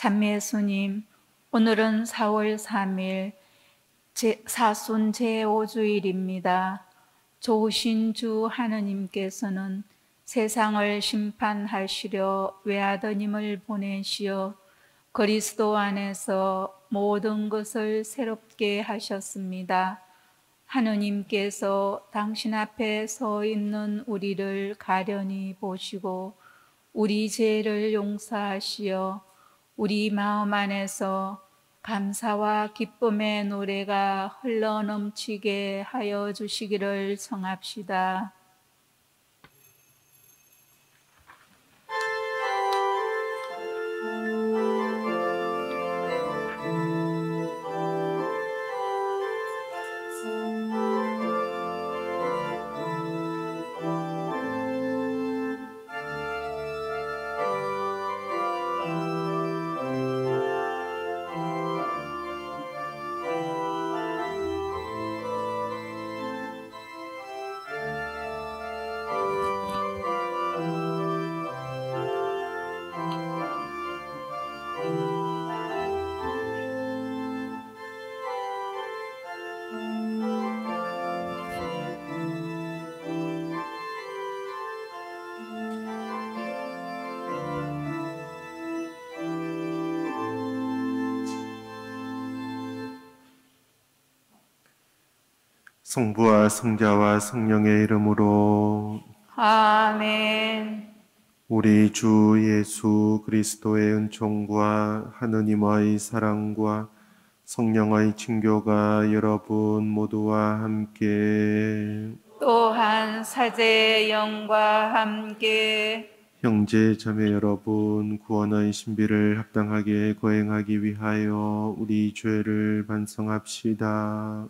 찬미 예수님, 오늘은 4월 3일 사순 제5주일입니다. 좋으신 주 하느님께서는 세상을 심판하시려 외아드님을 보내시어 그리스도 안에서 모든 것을 새롭게 하셨습니다. 하느님께서 당신 앞에 서 있는 우리를 가련히 보시고 우리 죄를 용서하시어 우리 마음 안에서 감사와 기쁨의 노래가 흘러넘치게 하여 주시기를 청합시다. 성부와 성자와 성령의 이름으로 아멘. 우리 주 예수 그리스도의 은총과 하느님의 사랑과 성령의 친교가 여러분 모두와 함께 또한 사제의 영과 함께 형제 자매 여러분 구원의 신비를 합당하게 거행하기 위하여 우리 죄를 반성합시다.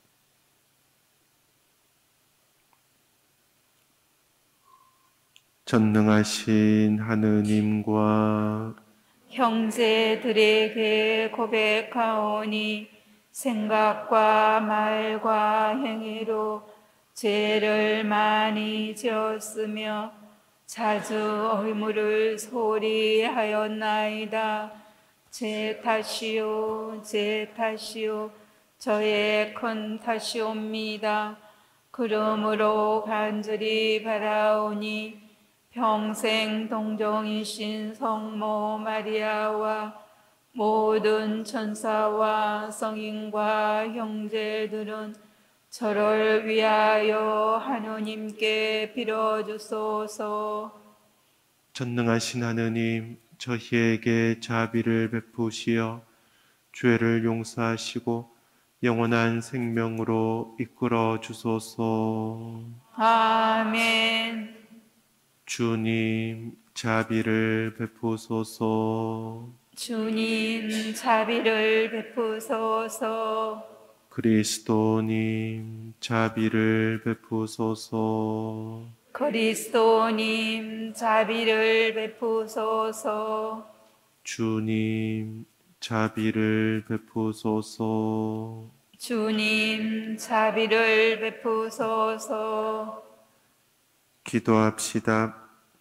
전능하신 하느님과 형제들에게 고백하오니 생각과 말과 행위로 죄를 많이 지었으며 자주 의무를 소홀히 하였나이다. 제 탓이요 저의 큰 탓이옵니다. 그러므로 간절히 바라오니 평생 동정이신 성모 마리아와 모든 천사와 성인과 형제들은 저를 위하여 하느님께 빌어주소서. 전능하신 하느님, 저희에게 자비를 베푸시어 죄를 용서하시고 영원한 생명으로 이끌어 주소서. 아멘. 주님, 자비를 베푸소서. 주님, 자비를 베푸소서. 그리스도님, 자비를 베푸소서. 그리스도님, 자비를 베푸소서. 주님, 자비를 베푸소서. 주님, 자비를 베푸소서. 기도합시다.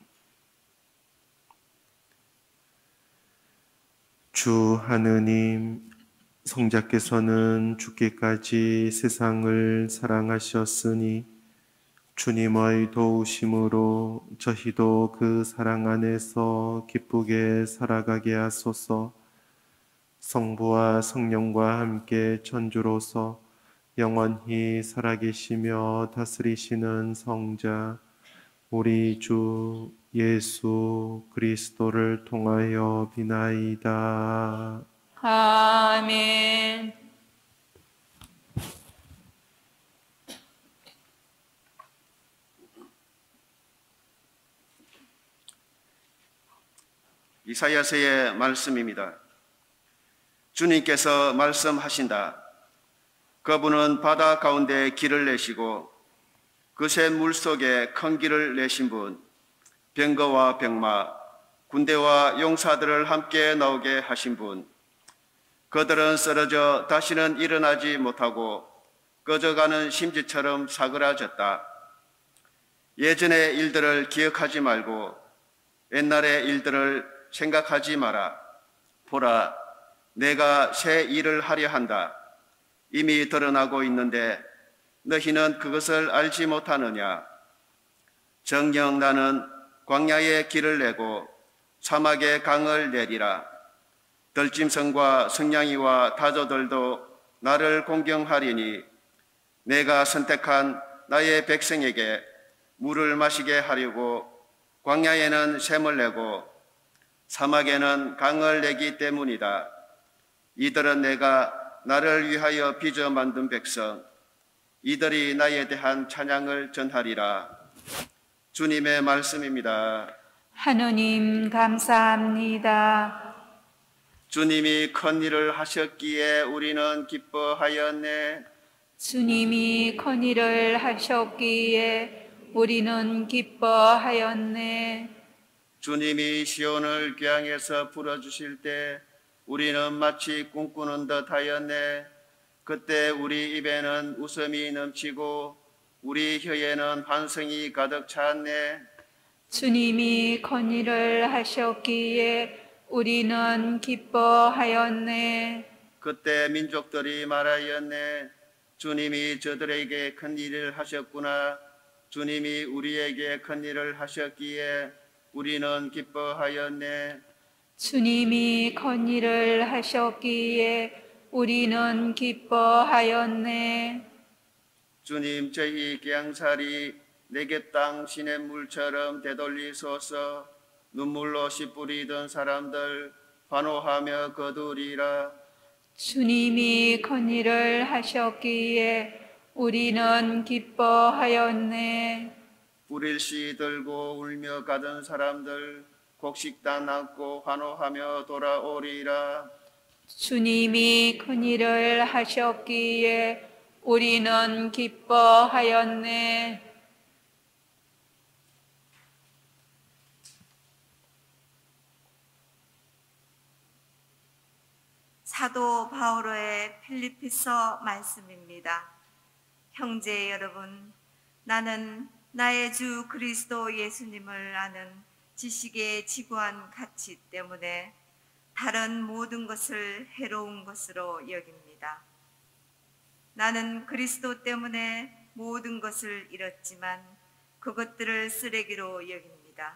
주 하느님, 성자께서는 죽기까지 세상을 사랑하셨으니 주님의 도우심으로 저희도 그 사랑 안에서 기쁘게 살아가게 하소서. 성부와 성령과 함께 천주로서 영원히 살아계시며 다스리시는 성자 우리 주 예수 그리스도를 통하여 비나이다. 아멘. 이사야서의 말씀입니다. 주님께서 말씀하신다. 그분은 바다 가운데 길을 내시고 그새 물속에 큰 길을 내신 분, 병거와 병마, 군대와 용사들을 함께 나오게 하신 분, 그들은 쓰러져 다시는 일어나지 못하고 꺼져가는 심지처럼 사그라졌다. 예전의 일들을 기억하지 말고 옛날의 일들을 생각하지 마라. 보라, 내가 새 일을 하려 한다. 이미 드러나고 있는데 너희는 그것을 알지 못하느냐? 정녕 나는 광야에 길을 내고 사막에 강을 내리라. 들짐승과 성냥이와 다저들도 나를 공경하리니 내가 선택한 나의 백성에게 물을 마시게 하려고 광야에는 샘을 내고 사막에는 강을 내기 때문이다. 이들은 내가 나를 위하여 빚어 만든 백성, 이들이 나에 대한 찬양을 전하리라. 주님의 말씀입니다. 하느님 감사합니다. 주님이 큰 일을 하셨기에 우리는 기뻐하였네. 주님이 큰 일을 하셨기에 우리는 기뻐하였네. 주님이 시온을 귀향에서 불어주실 때 우리는 마치 꿈꾸는 듯 하였네. 그때 우리 입에는 웃음이 넘치고 우리 혀에는 환성이 가득 찼네. 주님이 큰 일을 하셨기에 우리는 기뻐하였네. 그때 민족들이 말하였네. 주님이 저들에게 큰 일을 하셨구나. 주님이 우리에게 큰 일을 하셨기에 우리는 기뻐하였네. 주님이 큰 일을 하셨기에 우리는 기뻐하였네. 주님, 저희 귀향살이 내게 땅 시냇물처럼 되돌리소서. 눈물로 씨 뿌리던 사람들 환호하며 거두리라. 주님이 큰 일을 하셨기에 우리는 기뻐하였네. 뿌릴 씨 들고 울며 가던 사람들 곡식단 안고 환호하며 돌아오리라. 주님이 큰 일을 하셨기에 우리는 기뻐하였네. 사도 바오로의 필리피서 말씀입니다. 형제 여러분, 나는 나의 주 그리스도 예수님을 아는 지식의 지구한 가치 때문에 다른 모든 것을 해로운 것으로 여깁니다. 나는 그리스도 때문에 모든 것을 잃었지만 그것들을 쓰레기로 여깁니다.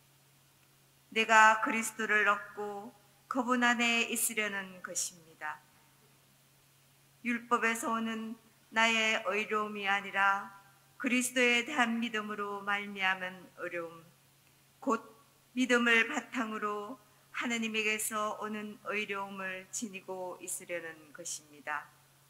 내가 그리스도를 얻고 그분 안에 있으려는 것입니다. 율법에서 오는 나의 의로움이 아니라 그리스도에 대한 믿음으로 말미암은 의로움, 곧 믿음을 바탕으로 하느님에게서 오는 의로움을 지니고 있으려는 것입니다.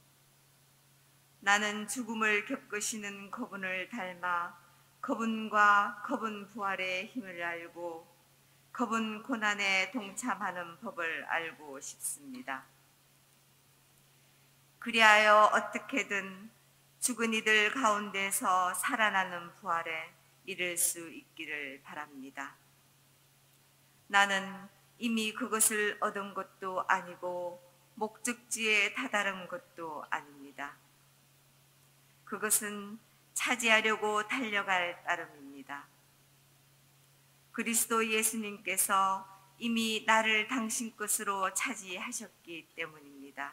나는 죽음을 겪으시는 그분을 닮아 그분과 그분 부활의 힘을 알고 그분 고난에 동참하는 법을 알고 싶습니다. 그리하여 어떻게든 죽은 이들 가운데서 살아나는 부활에 이를 수 있기를 바랍니다. 나는 이미 그것을 얻은 것도 아니고 목적지에 다다른 것도 아닙니다. 그것은 차지하려고 달려갈 따름입니다. 그리스도 예수님께서 이미 나를 당신 것으로 차지하셨기 때문입니다.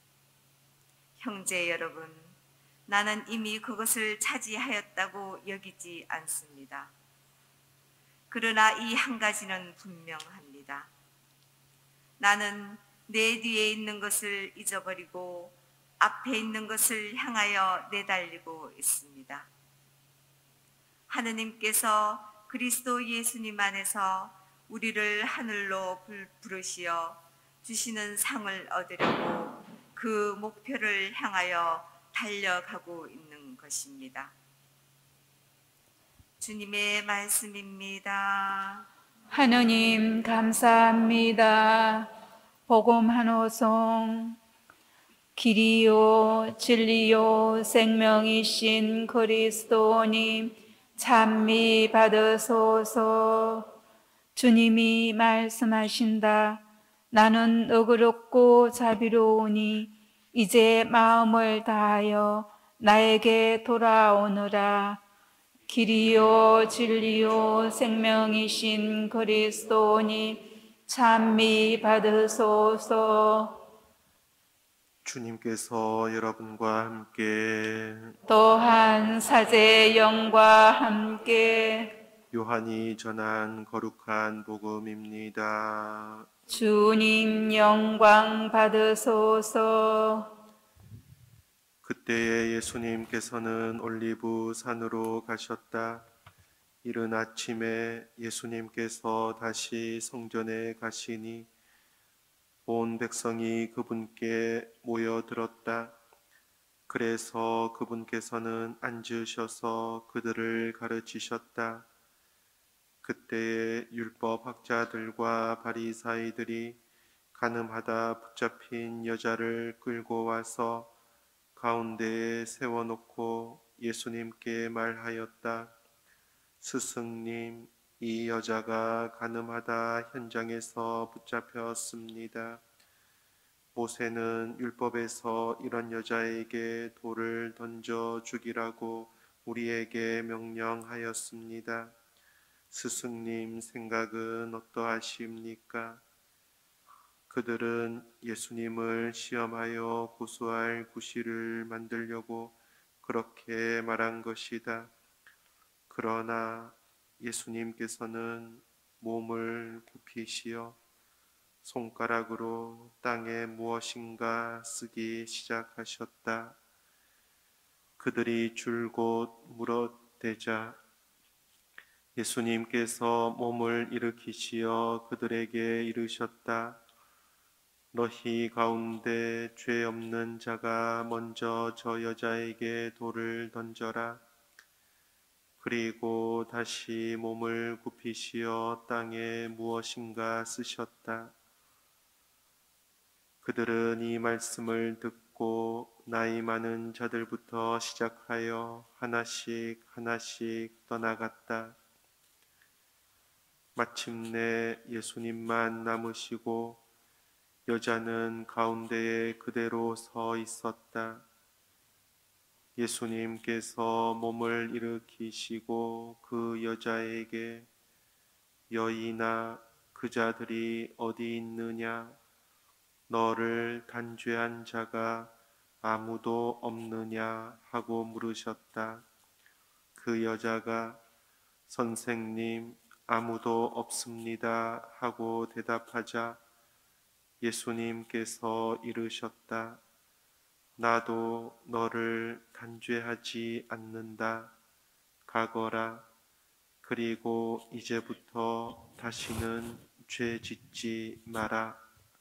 형제 여러분, 나는 이미 그것을 차지하였다고 여기지 않습니다. 그러나 이 한 가지는 분명합니다. 나는 내 뒤에 있는 것을 잊어버리고 앞에 있는 것을 향하여 내달리고 있습니다. 하느님께서 그리스도 예수님 안에서 우리를 하늘로 부르시어 주시는 상을 얻으려고 그 목표를 향하여 달려가고 있는 것입니다. 주님의 말씀입니다. 하느님 감사합니다. 복음 한 호송. 길이요 진리요 생명이신 그리스도님 찬미 받으소서. 주님이 말씀하신다. 나는 너그럽고 자비로우니 이제 마음을 다하여 나에게 돌아오느라. 길이요 진리요 생명이신 그리스도님 찬미 받으소서. 주님께서 여러분과 함께 또한 사제의 영과 함께 요한이 전한 거룩한 복음입니다. 주님 영광 받으소서. 그때에 예수님께서는 올리브 산으로 가셨다. 이른 아침에 예수님께서 다시 성전에 가시니 온 백성이 그분께 모여들었다. 그래서 그분께서는 앉으셔서 그들을 가르치셨다. 그때에 율법학자들과 바리사이들이 가늠하다 붙잡힌 여자를 끌고 와서 가운데에 세워놓고 예수님께 말하였다. 스승님, 이 여자가 가늠하다 현장에서 붙잡혔습니다. 모세는 율법에서 이런 여자에게 돌을 던져 죽이라고 우리에게 명령하였습니다. 스승님 생각은 어떠하십니까? 그들은 예수님을 시험하여 고소할 구실을 만들려고 그렇게 말한 것이다. 그러나 예수님께서는 몸을 굽히시어 손가락으로 땅에 무엇인가 쓰기 시작하셨다. 그들이 줄곧 물어대자 예수님께서 몸을 일으키시어 그들에게 이르셨다. 너희 가운데 죄 없는 자가 먼저 저 여자에게 돌을 던져라. 그리고 다시 몸을 굽히시어 땅에 무엇인가 쓰셨다. 그들은 이 말씀을 듣고 나이 많은 자들부터 시작하여 하나씩 하나씩 떠나갔다. 마침내 예수님만 남으시고 여자는 가운데에 그대로 서 있었다. 예수님께서 몸을 일으키시고 그 여자에게 여인아, 그 자들이 어디 있느냐? 너를 단죄한 자가 아무도 없느냐? 하고 물으셨다. 그 여자가 선생님, 아무도 없습니다. 하고 대답하자 예수님께서 이르셨다. 나도 너를 단죄하지 않는다. 가거라. 그리고 이제부터 다시는 죄 짓지 마라.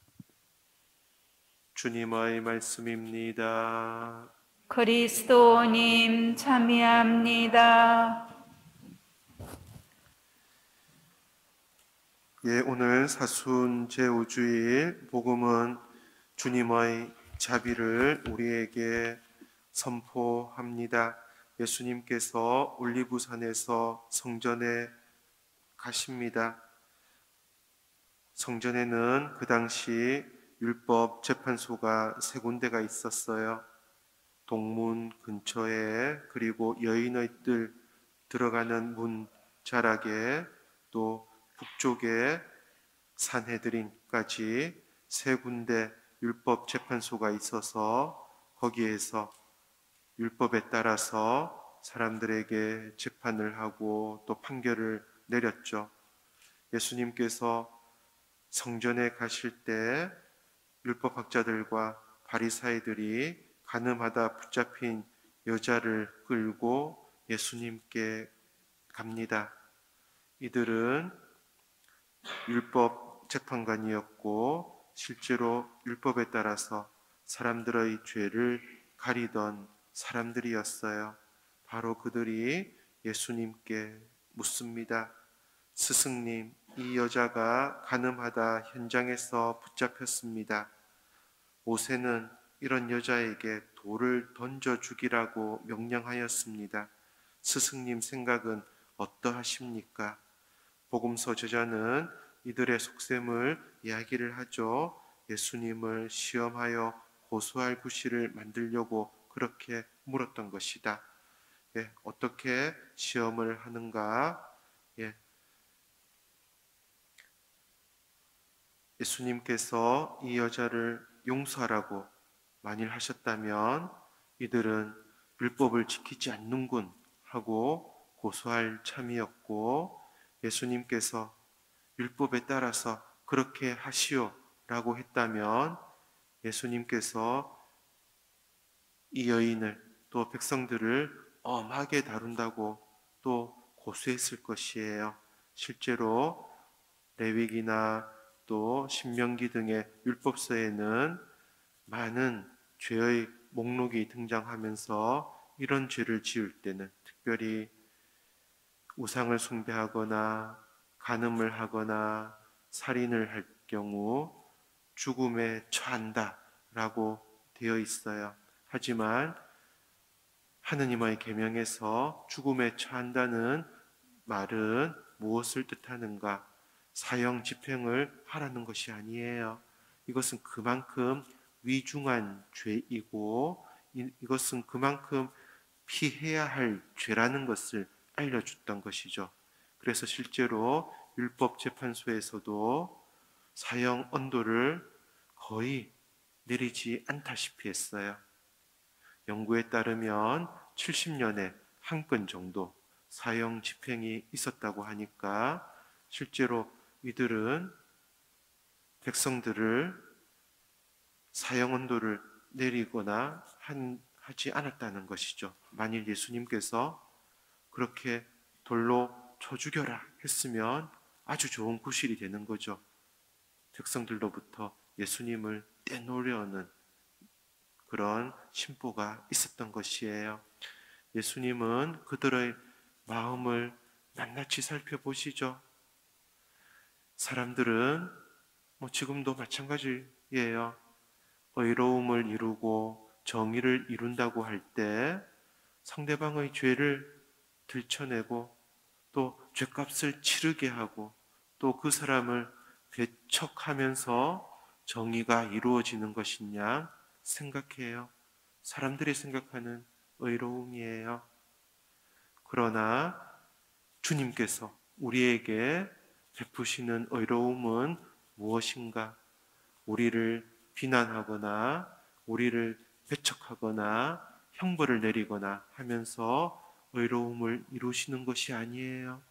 주님의 말씀입니다. 그리스도님 참여합니다. 예, 오늘 사순 제5주일 복음은 주님의 자비를 우리에게 선포합니다. 예수님께서 올리브산에서 성전에 가십니다. 성전에는 그 당시 율법 재판소가 3군데가 있었어요. 동문 근처에, 그리고 여인의 뜰 들어가는 문 자락에, 또 북쪽에 산헤드린까지 3군데 율법 재판소가 있어서 거기에서 율법에 따라서 사람들에게 재판을 하고 또 판결을 내렸죠. 예수님께서 성전에 가실 때 율법학자들과 바리사이들이 간음하다 붙잡힌 여자를 끌고 예수님께 갑니다. 이들은 율법 재판관이었고 실제로 율법에 따라서 사람들의 죄를 가리던 사람들이었어요. 바로 그들이 예수님께 묻습니다. 스승님, 이 여자가 간음하다 현장에서 붙잡혔습니다. 모세는 이런 여자에게 돌을 던져 죽이라고 명령하였습니다. 스승님 생각은 어떠하십니까? 복음서 저자는 이들의 속셈을 이야기를 하죠. 예수님을 시험하여 고소할 구실을 만들려고 그렇게 물었던 것이다. 예, 어떻게 시험을 하는가? 예, 예수님께서 이 여자를 용서하라고 만일 하셨다면 이들은 율법을 지키지 않는군 하고 고소할 참이었고, 예수님께서 율법에 따라서 그렇게 하시오 라고 했다면 예수님께서 이 여인을 또 백성들을 엄하게 다룬다고 또 고소했을 것이에요. 실제로 레위기나 또 신명기 등의 율법서에는 많은 죄의 목록이 등장하면서 이런 죄를 지을 때는, 특별히 우상을 숭배하거나 간음을 하거나 살인을 할 경우 죽음에 처한다 라고 되어 있어요. 하지만 하느님의 계명에서 죽음에 처한다는 말은 무엇을 뜻하는가? 사형 집행을 하라는 것이 아니에요. 이것은 그만큼 위중한 죄이고 이것은 그만큼 피해야 할 죄라는 것을 알려줬던 것이죠. 그래서 실제로 율법재판소에서도 사형 언도를 거의 내리지 않다시피 했어요. 연구에 따르면 70년에 한 건 정도 사형 집행이 있었다고 하니까 실제로 이들은 백성들을 사형 언도를 내리거나 하지 않았다는 것이죠. 만일 예수님께서 그렇게 돌로 쳐 죽여라 했으면 아주 좋은 구실이 되는 거죠. 백성들로부터 예수님을 떼놓으려는 그런 심보가 있었던 것이에요. 예수님은 그들의 마음을 낱낱이 살펴보시죠. 사람들은 지금도 마찬가지예요. 의로움을 이루고 정의를 이룬다고 할 때 상대방의 죄를 들춰내고 또 죄값을 치르게 하고 또 그 사람을 배척하면서 정의가 이루어지는 것이냐 생각해요. 사람들이 생각하는 의로움이에요. 그러나 주님께서 우리에게 베푸시는 의로움은 무엇인가? 우리를 비난하거나 우리를 배척하거나 형벌을 내리거나 하면서 의로움을 이루시는 것이 아니에요.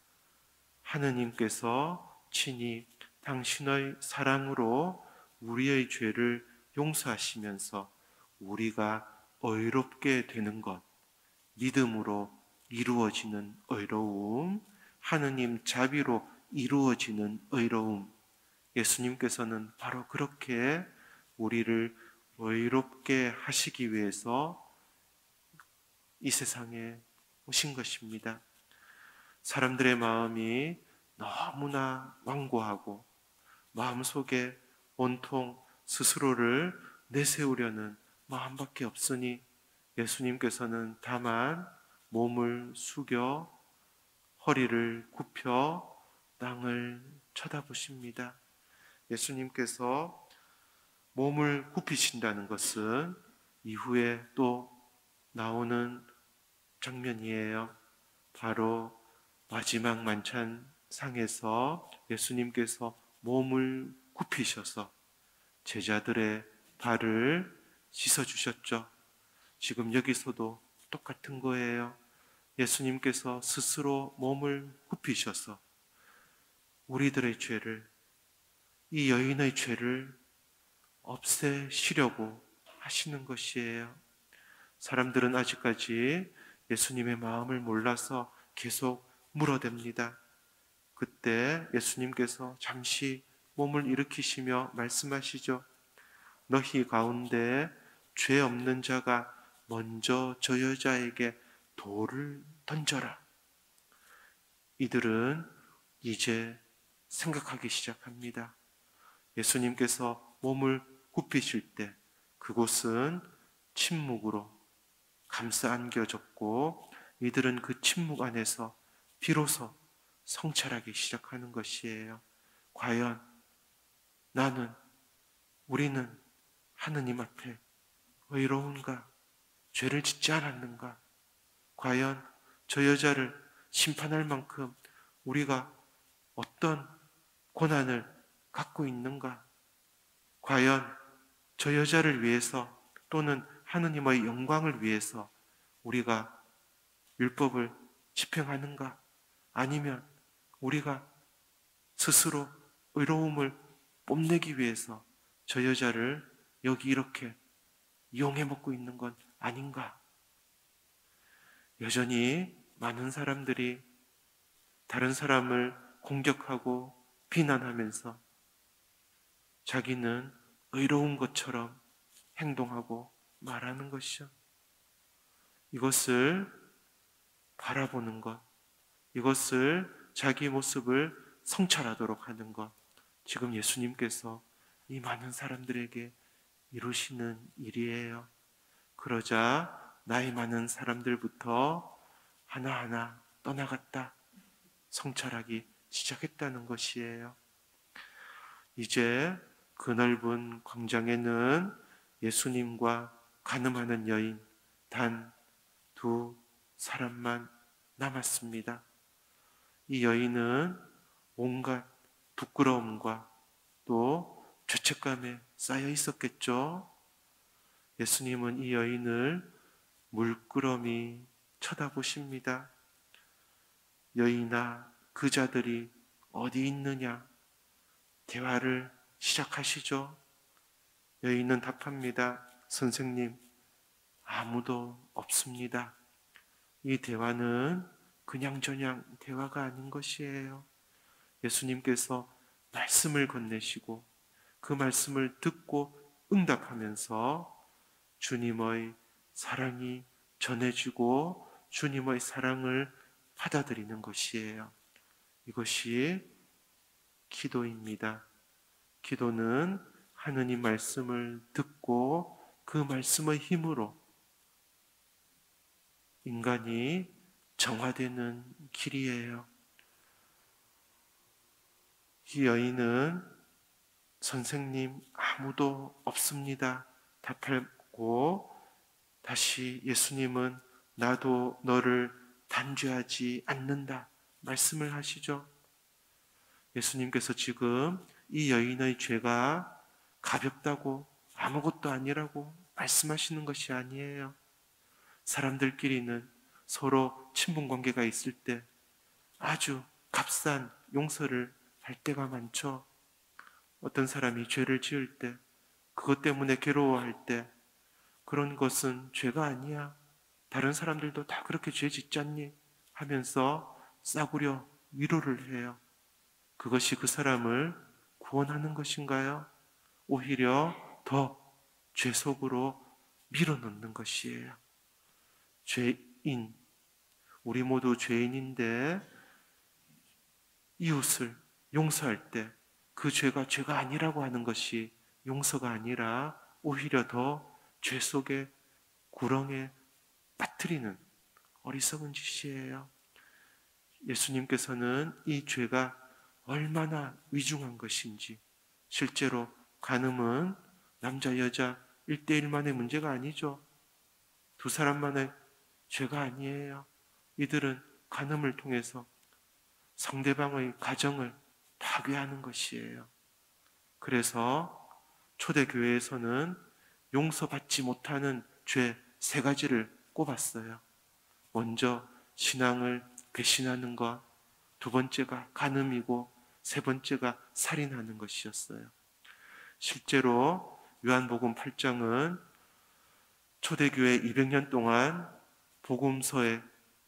하느님께서 친히 당신의 사랑으로 우리의 죄를 용서하시면서 우리가 의롭게 되는 것, 믿음으로 이루어지는 의로움, 하느님 자비로 이루어지는 의로움, 예수님께서는 바로 그렇게 우리를 의롭게 하시기 위해서 이 세상에 오신 것입니다. 사람들의 마음이 너무나 완고하고 마음속에 온통 스스로를 내세우려는 마음밖에 없으니 예수님께서는 다만 몸을 숙여 허리를 굽혀 땅을 쳐다보십니다. 예수님께서 몸을 굽히신다는 것은 이후에 또 나오는 장면이에요. 바로 마지막 만찬상에서 예수님께서 몸을 굽히셔서 제자들의 발을 씻어주셨죠. 지금 여기서도 똑같은 거예요. 예수님께서 스스로 몸을 굽히셔서 우리들의 죄를, 이 여인의 죄를 없애시려고 하시는 것이에요. 사람들은 아직까지 예수님의 마음을 몰라서 계속 물어댑니다. 그때 예수님께서 잠시 몸을 일으키시며 말씀하시죠. 너희 가운데 죄 없는 자가 먼저 저 여자에게 돌을 던져라. 이들은 이제 생각하기 시작합니다. 예수님께서 몸을 굽히실 때 그곳은 침묵으로 감싸 안겨졌고 이들은 그 침묵 안에서 비로소 성찰하기 시작하는 것이에요. 과연 우리는 하느님 앞에 의로운가? 죄를 짓지 않았는가? 과연 저 여자를 심판할 만큼 우리가 어떤 고난을 갖고 있는가? 과연 저 여자를 위해서 또는 하느님의 영광을 위해서 우리가 율법을 집행하는가? 아니면 우리가 스스로 의로움을 뽐내기 위해서 저 여자를 여기 이렇게 이용해 먹고 있는 건 아닌가? 여전히 많은 사람들이 다른 사람을 공격하고 비난하면서 자기는 의로운 것처럼 행동하고 말하는 것이죠. 이것을 바라보는 것, 이것을 자기 모습을 성찰하도록 하는 것, 지금 예수님께서 이 많은 사람들에게 이루시는 일이에요. 그러자 나이 많은 사람들부터 하나하나 떠나갔다 성찰하기 시작했다는 것이에요. 이제 그 넓은 광장에는 예수님과 간음하는 여인 단 두 사람만 남았습니다. 이 여인은 온갖 부끄러움과 또 죄책감에 쌓여 있었겠죠. 예수님은 이 여인을 물끄러미 쳐다보십니다. 여인아, 그 자들이 어디 있느냐? 대화를 시작하시죠. 여인은 답합니다. 선생님, 아무도 없습니다. 이 대화는 그냥저냥 대화가 아닌 것이에요. 예수님께서 말씀을 건네시고 그 말씀을 듣고 응답하면서 주님의 사랑이 전해지고 주님의 사랑을 받아들이는 것이에요. 이것이 기도입니다. 기도는 하느님 말씀을 듣고 그 말씀의 힘으로 인간이 정화되는 길이에요. 이 여인은 선생님 아무도 없습니다 답하고 다시 예수님은 나도 너를 단죄하지 않는다 말씀을 하시죠. 예수님께서 지금 이 여인의 죄가 가볍다고 아무것도 아니라고 말씀하시는 것이 아니에요. 사람들끼리는 서로 친분 관계가 있을 때 아주 값싼 용서를 할 때가 많죠. 어떤 사람이 죄를 지을 때 그것 때문에 괴로워할 때 그런 것은 죄가 아니야. 다른 사람들도 다 그렇게 죄 짓지 않니? 하면서 싸구려 위로를 해요. 그것이 그 사람을 구원하는 것인가요? 오히려 더 죄 속으로 밀어넣는 것이에요. 죄인, 우리 모두 죄인인데 이웃을 용서할 때 그 죄가 죄가 아니라고 하는 것이 용서가 아니라 오히려 더 죄 속의 구렁에 빠뜨리는 어리석은 짓이에요. 예수님께서는 이 죄가 얼마나 위중한 것인지, 실제로 간음은 남자 여자 1대1만의 문제가 아니죠. 두 사람만의 죄가 아니에요. 이들은 간음을 통해서 상대방의 가정을 파괴하는 것이에요. 그래서 초대교회에서는 용서받지 못하는 죄 3가지를 꼽았어요. 먼저 신앙을 배신하는 것, 두 번째가 간음이고 세 번째가 살인하는 것이었어요. 실제로 요한복음 8장은 초대교회 200년 동안 복음서에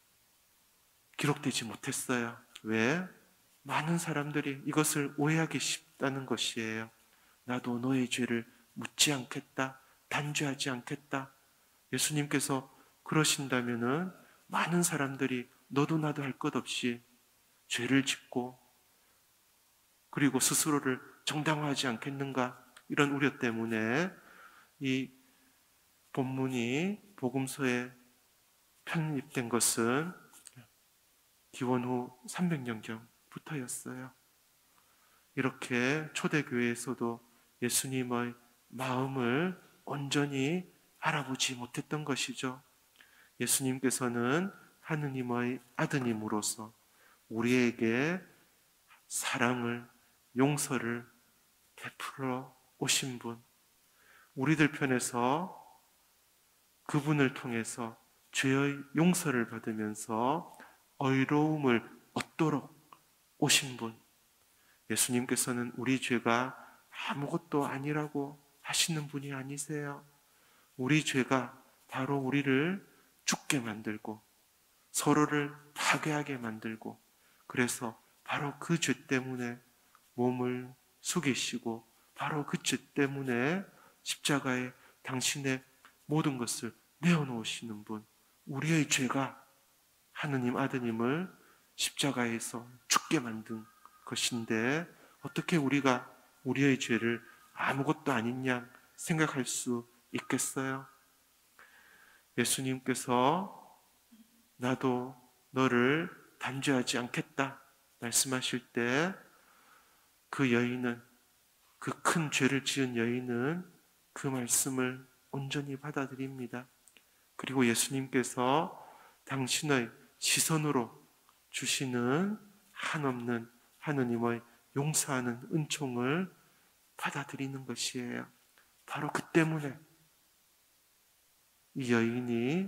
기록되지 못했어요. 왜? 많은 사람들이 이것을 오해하기 쉽다는 것이에요. 나도 너의 죄를 묻지 않겠다, 단죄하지 않겠다. 예수님께서 그러신다면은 많은 사람들이 너도 나도 할 것 없이 죄를 짓고 그리고 스스로를 정당화하지 않겠는가, 이런 우려 때문에 이 본문이 복음서에 편입된 것은 기원 후 300년경부터였어요. 이렇게 초대교회에서도 예수님의 마음을 온전히 알아보지 못했던 것이죠. 예수님께서는 하느님의 아드님으로서 우리에게 사랑을, 용서를 베풀어 오신 분, 우리들 편에서 그분을 통해서 죄의 용서를 받으면서 의로움을 얻도록 오신 분, 예수님께서는 우리 죄가 아무것도 아니라고 하시는 분이 아니세요. 우리 죄가 바로 우리를 죽게 만들고 서로를 파괴하게 만들고, 그래서 바로 그 죄 때문에 몸을 숙이시고 바로 그 죄 때문에 십자가에 당신의 모든 것을 내어놓으시는 분, 우리의 죄가 하느님 아드님을 십자가에서 죽게 만든 것인데 어떻게 우리가 우리의 죄를 아무것도 아닌 양 생각할 수 있겠어요? 예수님께서 나도 너를 단죄하지 않겠다 말씀하실 때 그 여인은, 그 큰 죄를 지은 여인은 그 말씀을 온전히 받아들입니다. 그리고 예수님께서 당신의 시선으로 주시는 한없는 하느님의 용서하는 은총을 받아들이는 것이에요. 바로 그 때문에 이 여인이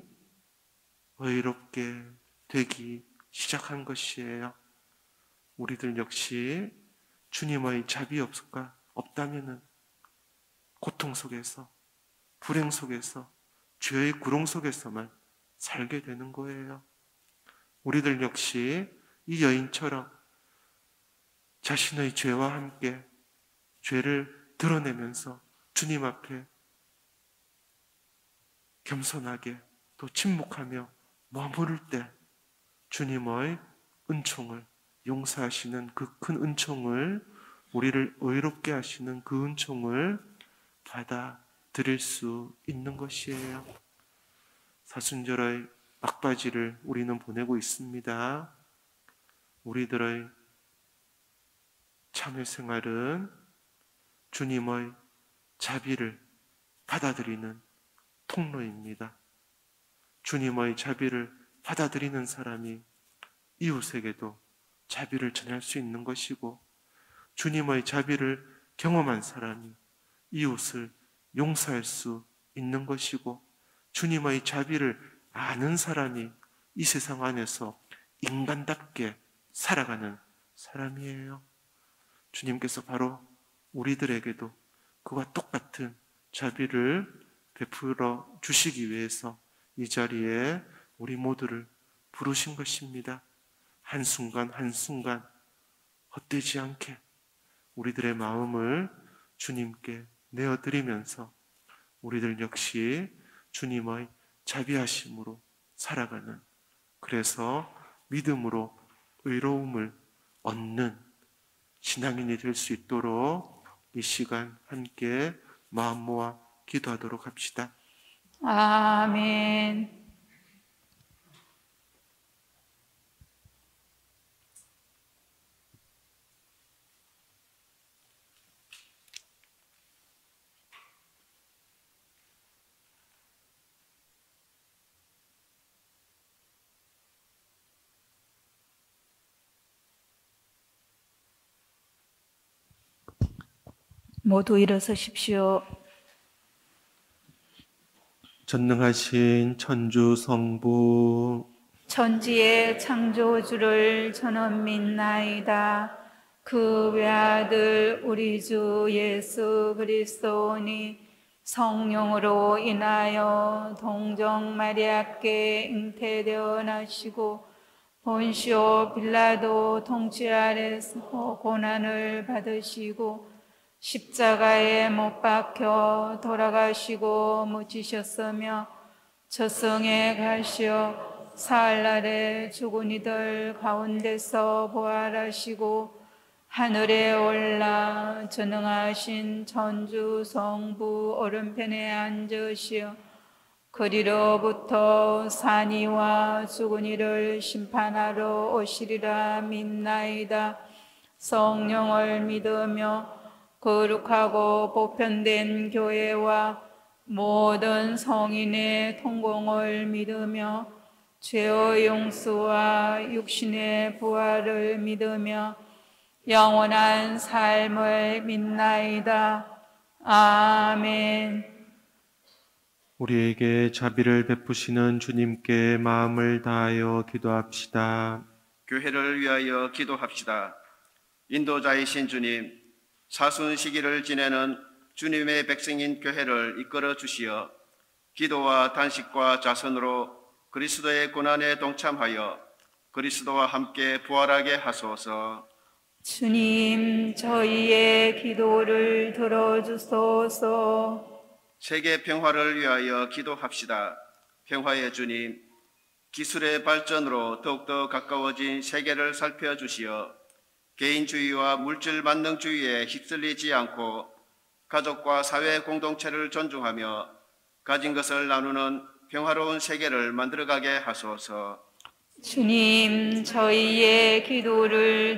의롭게 되기 시작한 것이에요. 우리들 역시 주님의 자비 없다면은 고통 속에서, 불행 속에서, 죄의 구렁 속에서만 살게 되는 거예요. 우리들 역시 이 여인처럼 자신의 죄와 함께 죄를 드러내면서 주님 앞에 겸손하게 또 침묵하며 머무를 때 주님의 은총을, 용서하시는 그 큰 은총을, 우리를 의롭게 하시는 그 은총을 받아들일 수 있는 것이에요. 사순절의 막바지를 우리는 보내고 있습니다. 우리들의 참회 생활은 주님의 자비를 받아들이는 통로입니다. 주님의 자비를 받아들이는 사람이 이웃에게도 자비를 전할 수 있는 것이고, 주님의 자비를 경험한 사람이 이웃을 용서할 수 있는 것이고, 주님의 자비를 아는 사람이 이 세상 안에서 인간답게 살아가는 사람이에요. 주님께서 바로 우리들에게도 그와 똑같은 자비를 베풀어 주시기 위해서 이 자리에 우리 모두를 부르신 것입니다. 한순간 한순간 헛되지 않게 우리들의 마음을 주님께 내어드리면서 우리들 역시 주님의 자비하심으로 살아가는, 그래서 믿음으로 의로움을 얻는 신앙인이 될 수 있도록 이 시간 함께 마음 모아 기도하도록 합시다. 아멘. 모두 일어서십시오. 전능하신 천주 성부, 천지의 창조주를 저는 믿나이다. 그 외아들 우리 주 예수 그리스도니 성령으로 인하여 동정 마리아께 잉태되어 나시고 본시오 빌라도 통치 아래서 고난을 받으시고 십자가에 못 박혀 돌아가시고 묻히셨으며 저승에 가시어 사흘날에 죽은 이들 가운데서 부활하시고 하늘에 올라 전능하신 천주 성부 오른편에 앉으시어 그리로부터 산이와 죽은 이를 심판하러 오시리라 믿나이다. 성령을 믿으며 거룩하고 보편된 교회와 모든 성인의 통공을 믿으며 죄의 용서와 육신의 부활을 믿으며 영원한 삶을 믿나이다. 아멘. 우리에게 자비를 베푸시는 주님께 마음을 다하여 기도합시다. 교회를 위하여 기도합시다. 인도자이신 주님, 사순 시기를 지내는 주님의 백성인 교회를 이끌어 주시어 기도와 단식과 자선으로 그리스도의 고난에 동참하여 그리스도와 함께 부활하게 하소서. 주님, 저희의 기도를 들어주소서. 세계 평화를 위하여 기도합시다. 평화의 주님, 기술의 발전으로 더욱더 가까워진 세계를 살펴주시어 개인주의와 물질 만능주의에 휩쓸리지 않고 가족과 사회 공동체를 존중하며 가진 것을 나누는 평화로운 세계를 만들어가게 하소서. 주님, 저희의 기도를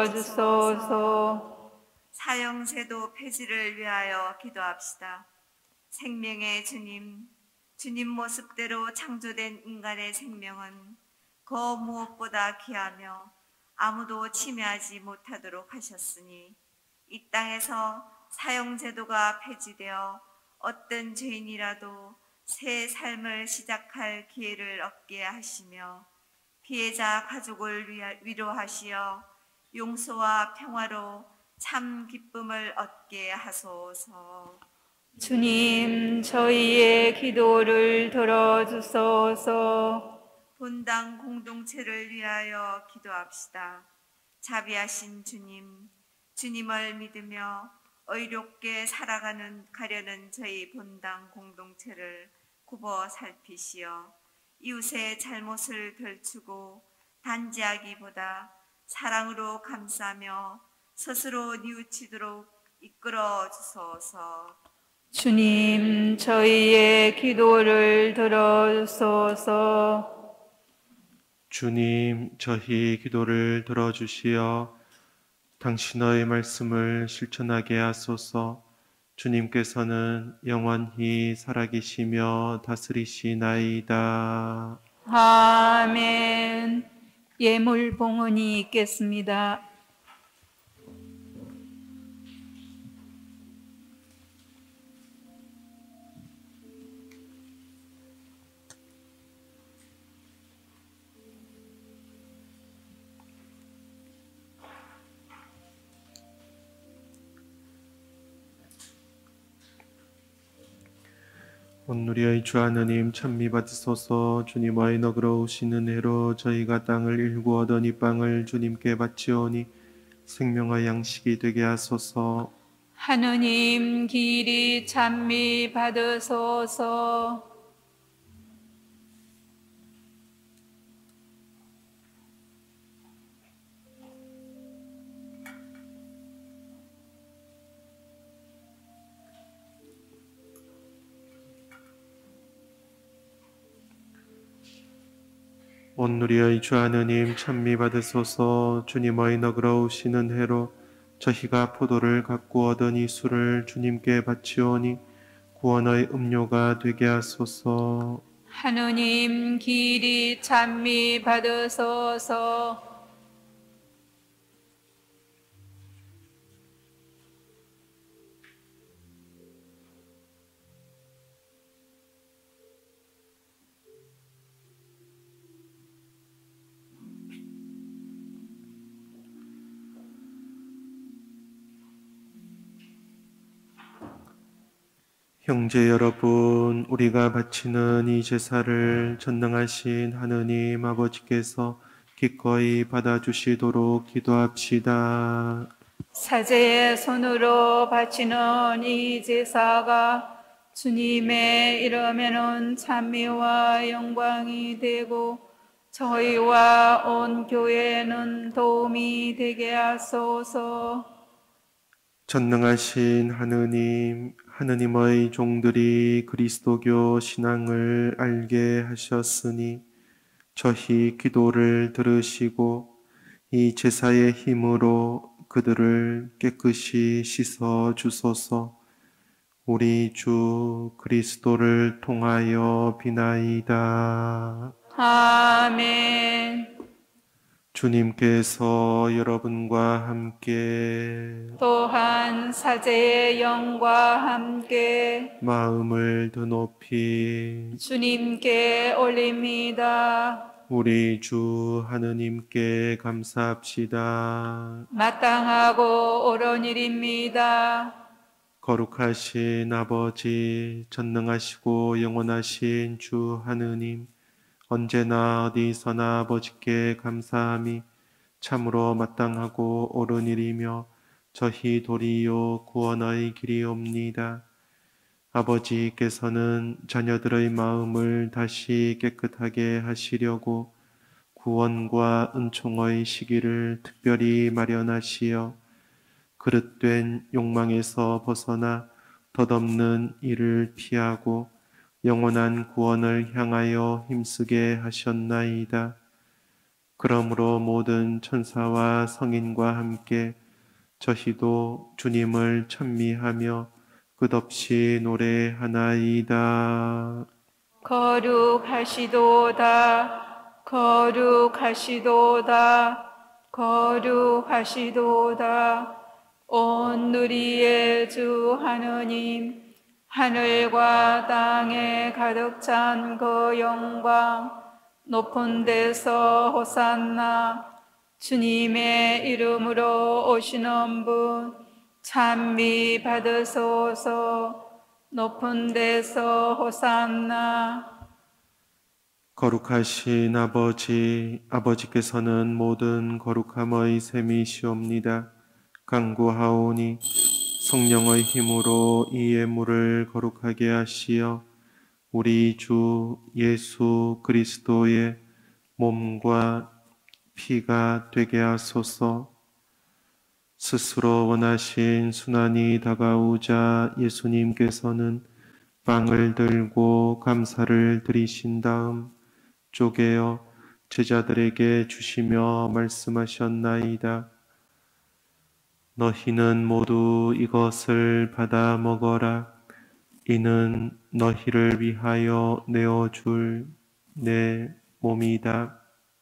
들어주소서. 사형제도 폐지를 위하여 기도합시다. 생명의 주님, 주님 모습대로 창조된 인간의 생명은 그 무엇보다 귀하며 아무도 침해하지 못하도록 하셨으니 이 땅에서 사형제도가 폐지되어 어떤 죄인이라도 새 삶을 시작할 기회를 얻게 하시며 피해자 가족을 위로하시어 용서와 평화로 참 기쁨을 얻게 하소서. 주님, 저희의 기도를 들어주소서. 본당 공동체를 위하여 기도합시다. 자비하신 주님, 주님을 믿으며 의롭게 살아가는 가려는 저희 본당 공동체를 굽어 살피시어 이웃의 잘못을 들추고 단지하기보다 사랑으로 감싸며 스스로 뉘우치도록 이끌어 주소서. 주님, 저희의 기도를 들어주소서. 주님, 저희 기도를 들어주시어 당신의 말씀을 실천하게 하소서. 주님께서는 영원히 살아계시며 다스리시나이다. 아멘. 예물 봉헌이 있겠습니다. 온누리의 주 하느님 찬미 받으소서. 주님의 너그러우시는 은혜로 저희가 땅을 일구 얻은 이 빵을 주님께 바치오니 생명의 양식이 되게 하소서. 하느님 길이 찬미 받으소서. 온누리의 주 하느님 찬미 받으소서. 주님의 너그러우시는 은혜로 저희가 포도를 갖고 얻은 이 술을 주님께 바치오니 구원의 음료가 되게 하소서. 하느님 길이 찬미 받으소서. 형제 여러분, 우리가 바치는 이 제사를 전능하신 하느님 아버지께서 기꺼이 받아주시도록 기도합시다. 사제의 손으로 바치는 이 제사가 주님의 이름에는 찬미와 영광이 되고 저희와 온 교회에는 도움이 되게 하소서. 전능하신 하느님, 하느님의 종들이 그리스도교 신앙을 알게 하셨으니 저희 기도를 들으시고 이 제사의 힘으로 그들을 깨끗이 씻어 주소서. 우리 주 그리스도를 통하여 비나이다. 아멘. 주님께서 여러분과 함께 또한 사제의 영과 함께 마음을 더 높이 주님께 올립니다. 우리 주 하느님께 감사합시다. 마땅하고 옳은 일입니다. 거룩하신 아버지, 전능하시고 영원하신 주 하느님, 언제나 어디서나 아버지께 감사함이 참으로 마땅하고 옳은 일이며 저희 도리요 구원의 길이옵니다. 아버지께서는 자녀들의 마음을 다시 깨끗하게 하시려고 구원과 은총의 시기를 특별히 마련하시어 그릇된 욕망에서 벗어나 덧없는 일을 피하고 영원한 구원을 향하여 힘쓰게 하셨나이다. 그러므로 모든 천사와 성인과 함께 저희도 주님을 찬미하며 끝없이 노래하나이다. 거룩하시도다, 거룩하시도다, 거룩하시도다. 온 누리의 주 하느님, 하늘과 땅에 가득 찬 그 영광, 높은 데서 호산나. 주님의 이름으로 오시는 분 찬미 받으소서. 높은 데서 호산나. 거룩하신 아버지, 아버지께서는 모든 거룩함의 셈이시옵니다. 간구하오니 성령의 힘으로 이 예물을 거룩하게 하시어 우리 주 예수 그리스도의 몸과 피가 되게 하소서. 스스로 원하신 순환이 다가오자 예수님께서는 빵을 들고 감사를 드리신 다음 쪼개어 제자들에게 주시며 말씀하셨나이다. 너희는 모두 이것을 받아 먹어라. 이는 너희를 위하여 내어줄 내 몸이다.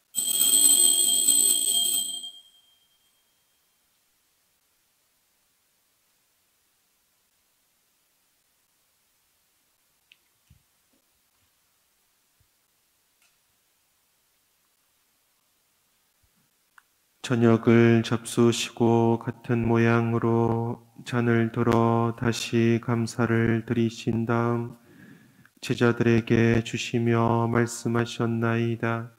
저녁을 잡수시고 같은 모양으로 잔을 들어 다시 감사를 드리신 다음 제자들에게 주시며 말씀하셨나이다.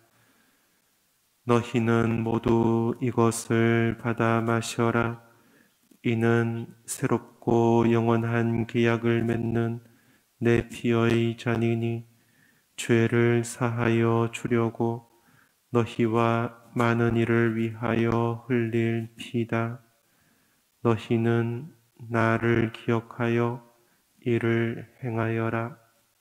너희는 모두 이것을 받아 마셔라. 이는 새롭고 영원한 계약을 맺는 내 피의 잔이니 죄를 사하여 주려고 너희와 많은 이를 위하여 흘릴 피다. 너희는 나를 기억하여 이를 행하여라.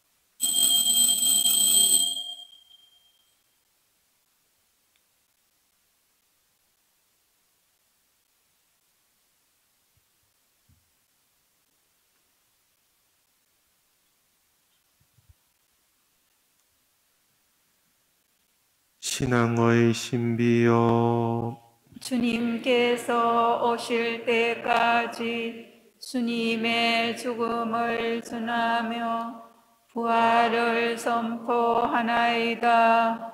신앙의 신비여, 주님께서 오실 때까지 주님의 죽음을 전하며 부활을 선포하나이다.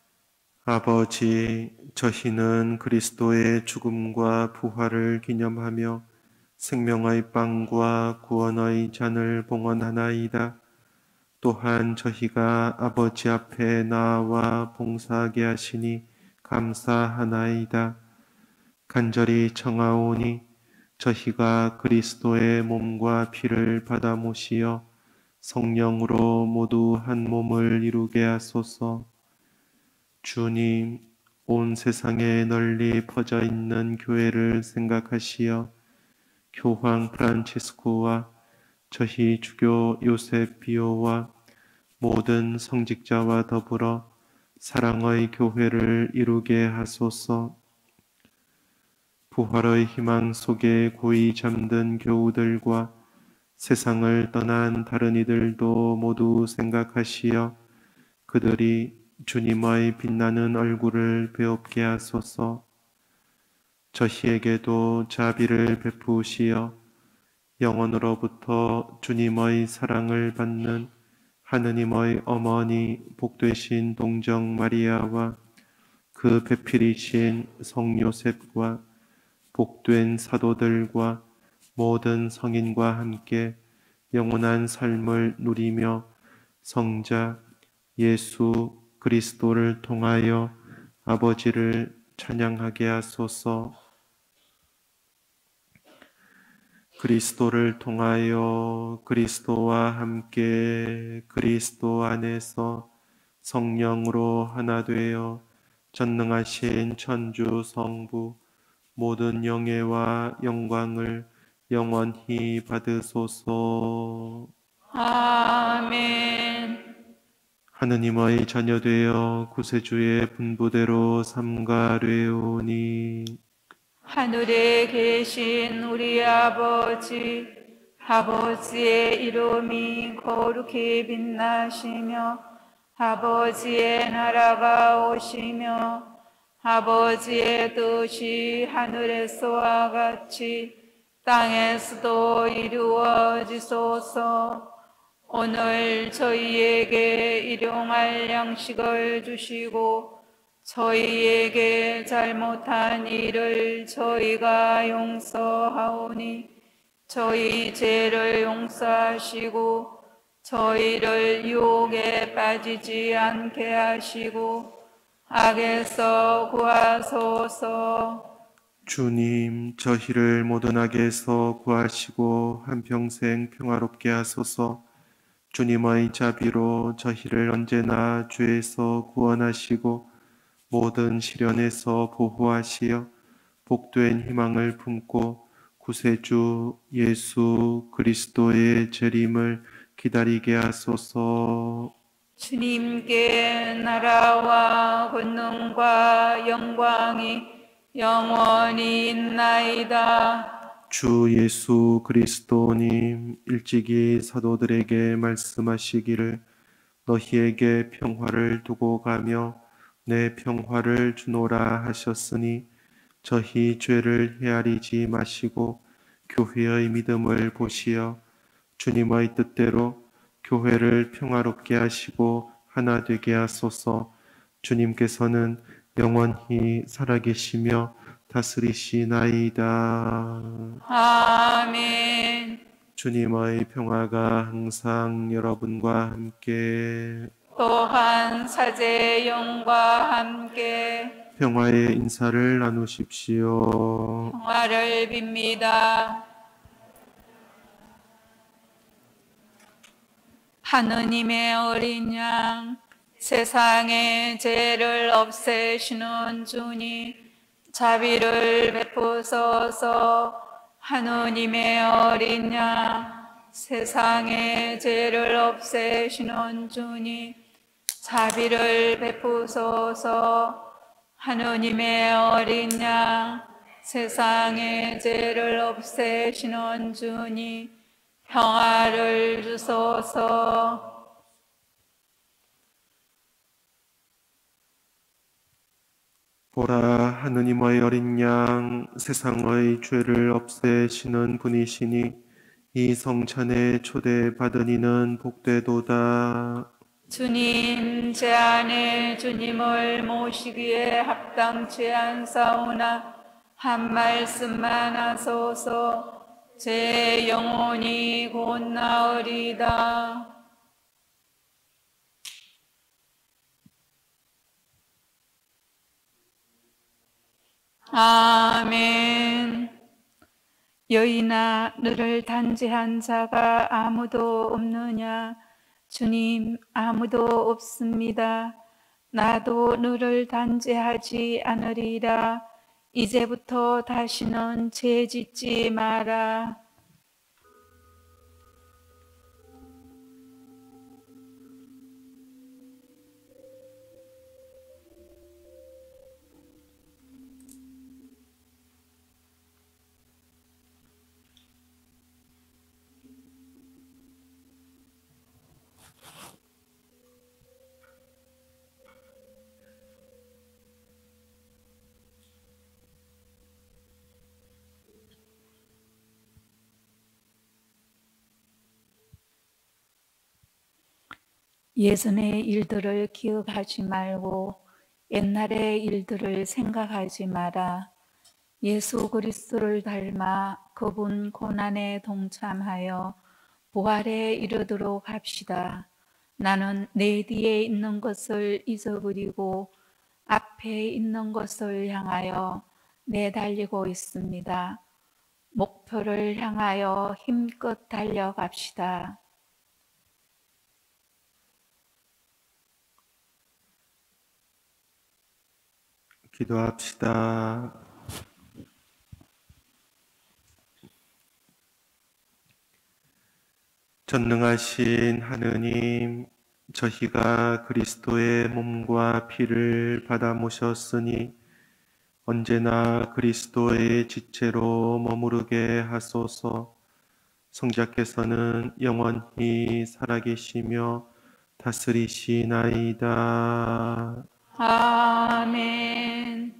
아버지, 저희는 그리스도의 죽음과 부활을 기념하며 생명의 빵과 구원의 잔을 봉헌하나이다. 또한 저희가 아버지 앞에 나와 봉사하게 하시니 감사하나이다. 간절히 청하오니 저희가 그리스도의 몸과 피를 받아 모시어 성령으로 모두 한 몸을 이루게 하소서. 주님, 온 세상에 널리 퍼져 있는 교회를 생각하시어 교황 프란치스코와 저희 주교 요셉 비오와 모든 성직자와 더불어 사랑의 교회를 이루게 하소서. 부활의 희망 속에 고이 잠든 교우들과 세상을 떠난 다른 이들도 모두 생각하시어 그들이 주님의 빛나는 얼굴을 배웁게 하소서. 저희에게도 자비를 베푸시어 영원으로부터 주님의 사랑을 받는 하느님의 어머니 복되신 동정 마리아와 그 배필이신 성 요셉과 복된 사도들과 모든 성인과 함께 영원한 삶을 누리며 성자 예수 그리스도를 통하여 아버지를 찬양하게 하소서. 그리스도를 통하여 그리스도와 함께 그리스도 안에서 성령으로 하나 되어 전능하신 천주 성부 모든 영예와 영광을 영원히 받으소서. 아멘. 하느님의 자녀 되어 구세주의 분부대로 삼가되오니 하늘에 계신 우리 아버지, 아버지의 이름이 거룩히 빛나시며 아버지의 나라가 오시며 아버지의 뜻이 하늘에서와 같이 땅에서도 이루어지소서. 오늘 저희에게 일용할 양식을 주시고 저희에게 잘못한 일을 저희가 용서하오니 저희 죄를 용서하시고 저희를 유혹에 빠지지 않게 하시고 악에서 구하소서. 주님, 저희를 모든 악에서 구하시고 한평생 평화롭게 하소서. 주님의 자비로 저희를 언제나 죄에서 구원하시고 모든 시련에서 보호하시어 복된 희망을 품고 구세주 예수 그리스도의 재림을 기다리게 하소서. 주님께 나라와 권능과 영광이 영원히 있나이다. 주 예수 그리스도님, 일찍이 사도들에게 말씀하시기를 너희에게 평화를 두고 가며 내 평화를 주노라 하셨으니 저희 죄를 헤아리지 마시고 교회의 믿음을 보시어 주님의 뜻대로 교회를 평화롭게 하시고 하나 되게 하소서. 주님께서는 영원히 살아계시며 다스리시나이다. 아멘. 주님의 평화가 항상 여러분과 함께 또한 사제의 영과 함께 평화의 인사를 나누십시오. 평화를 빕니다. 하느님의 어린 양, 세상의 죄를 없애시는 주님, 자비를 베푸소서. 하느님의 어린 양, 세상의 죄를 없애시는 주님, 자비를 베푸소서. 하느님의 어린 양, 세상의 죄를 없애시는 주님, 평화를 주소서. 보라, 하느님의 어린 양, 세상의 죄를 없애시는 분이시니 이 성찬에 초대받은 이는 복되도다. 주님, 제 안에 주님을 모시기에 합당치 않사오나 한 말씀만 하소서. 제 영혼이 곧 나으리다. 아멘. 여인아, 너를 단죄한 자가 아무도 없느냐? 주님, 아무도 없습니다. 나도 너를 단죄하지 않으리라. 이제부터 다시는 죄 짓지 마라. 예전의 일들을 기억하지 말고 옛날의 일들을 생각하지 마라. 예수 그리스도를 닮아 그분 고난에 동참하여 부활에 이르도록 합시다. 나는 내 뒤에 있는 것을 잊어버리고 앞에 있는 것을 향하여 내달리고 있습니다. 목표를 향하여 힘껏 달려갑시다. 기도합시다. 전능하신 하느님, 저희가 그리스도의 몸과 피를 받아 모셨으니 언제나 그리스도의 지체로 머무르게 하소서. 성자께서는 영원히 살아계시며 다스리시나이다. 아멘.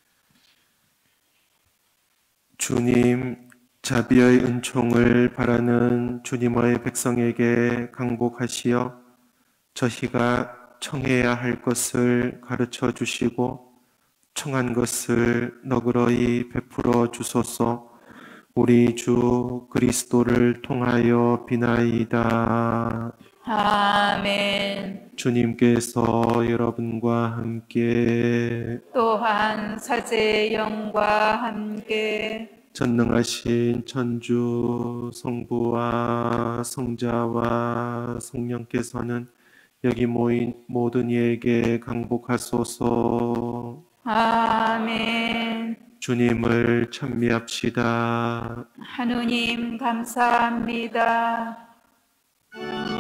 주님, 자비의 은총을 바라는 주님의 백성에게 강복하시어 저희가 청해야 할 것을 가르쳐 주시고 청한 것을 너그러이 베풀어 주소서. 우리 주 그리스도를 통하여 비나이다. 아멘. 주님께서 여러분과 함께 또한 사제의 영과 함께 전능하신 천주 성부와 성자와 성령께서는 여기 모인 모든 이에게 강복하소서. 아멘. 주님을 찬미합시다. 하느님 감사합니다.